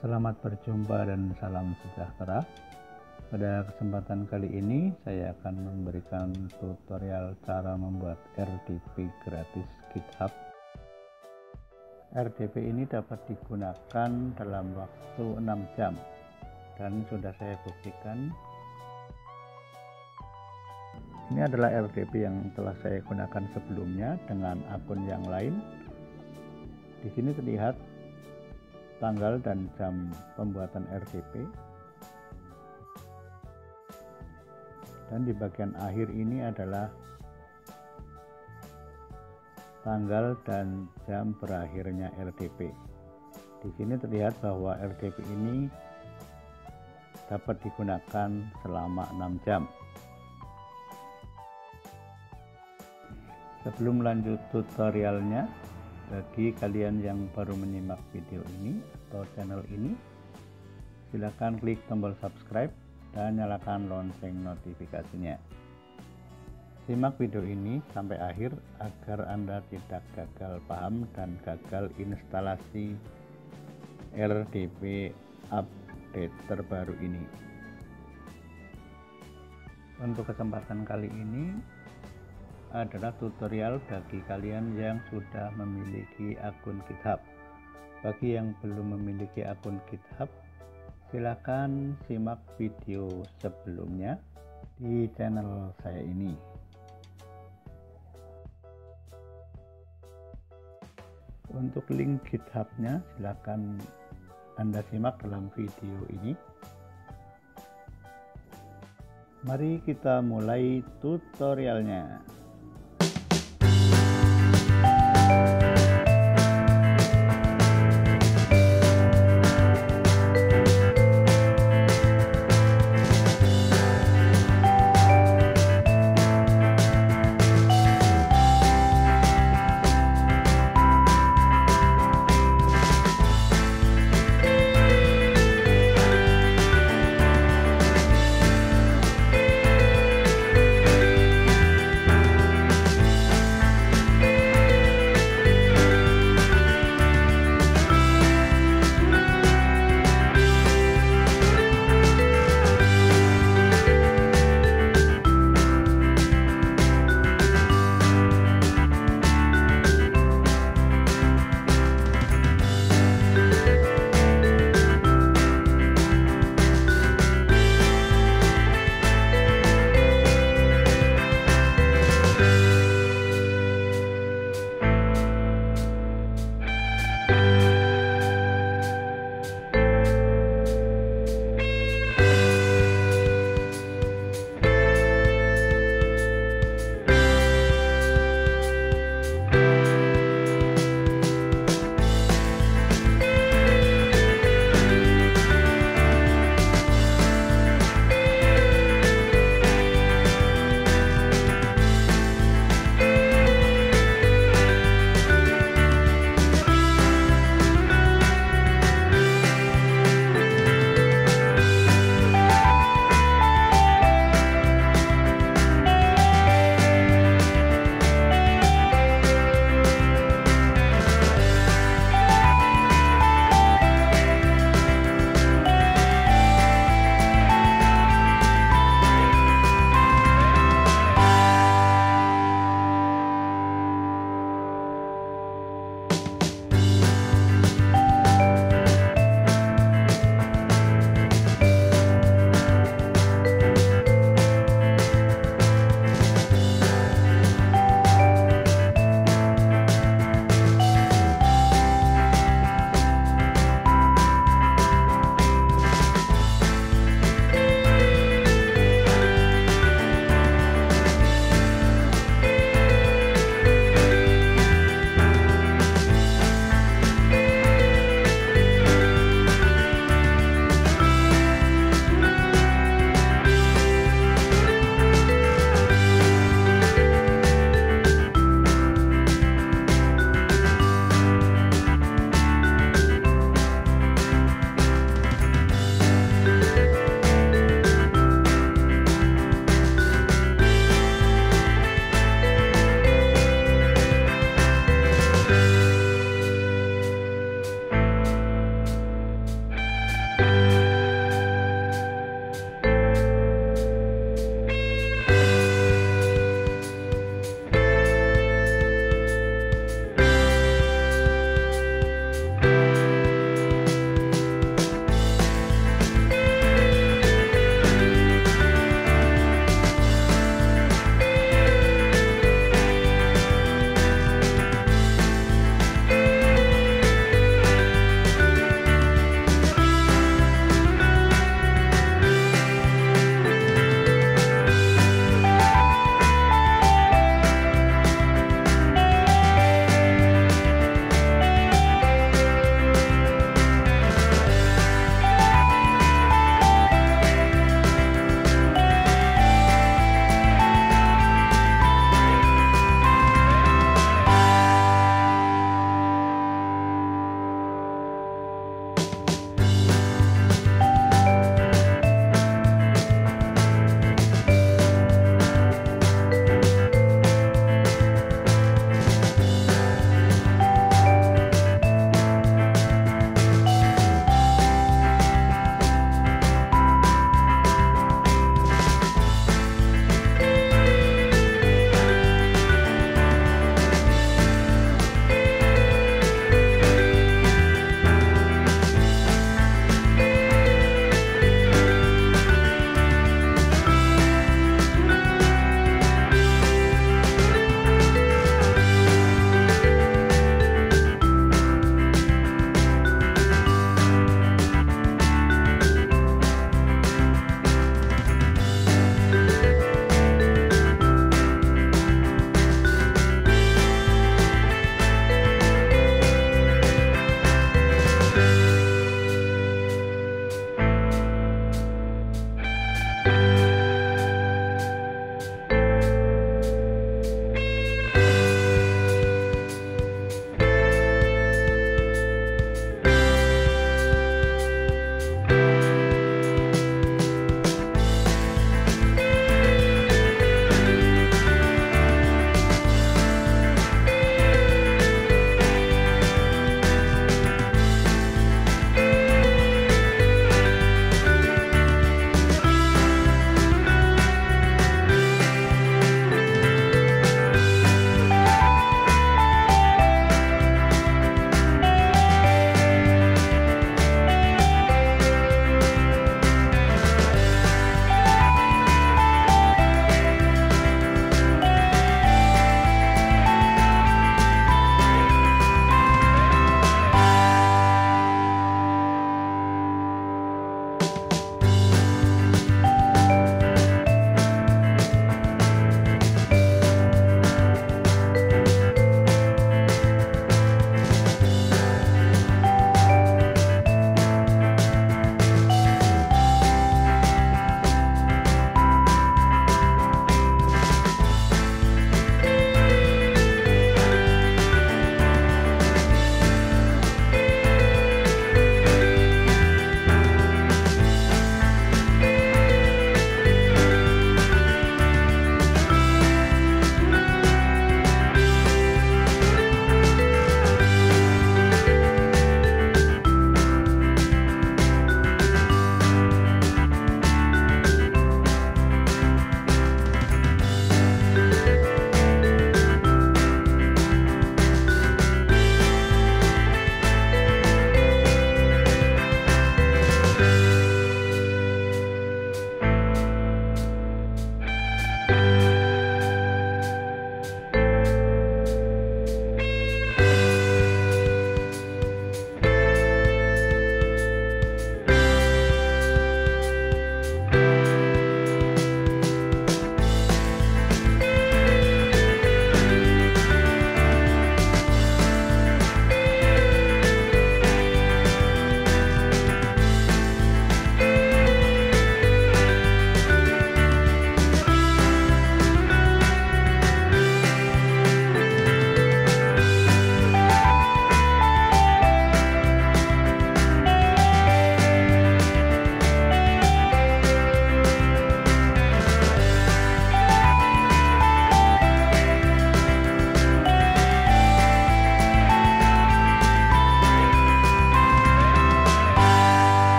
Selamat berjumpa dan salam sejahtera. Pada kesempatan kali ini saya akan memberikan tutorial cara membuat RDP gratis GitHub. RDP ini dapat digunakan dalam waktu 6 jam dan sudah saya buktikan. Ini adalah RDP yang telah saya gunakan sebelumnya dengan akun yang lain. Di sini terlihat tanggal dan jam pembuatan RDP, dan di bagian akhir ini adalah tanggal dan jam berakhirnya RDP. Di sini terlihat bahwa RDP ini dapat digunakan selama 6 jam. Sebelum lanjut tutorialnya, bagi kalian yang baru menyimak video ini atau channel ini, silakan klik tombol subscribe dan nyalakan lonceng notifikasinya. Simak video ini sampai akhir agar Anda tidak gagal paham dan gagal instalasi RDP update terbaru ini. Untuk kesempatan kali ini adalah tutorial bagi kalian yang sudah memiliki akun GitHub. Bagi yang belum memiliki akun GitHub, silakan simak video sebelumnya di channel saya ini. Untuk link GitHub-nya silakan Anda simak dalam video ini. Mari kita mulai tutorialnya.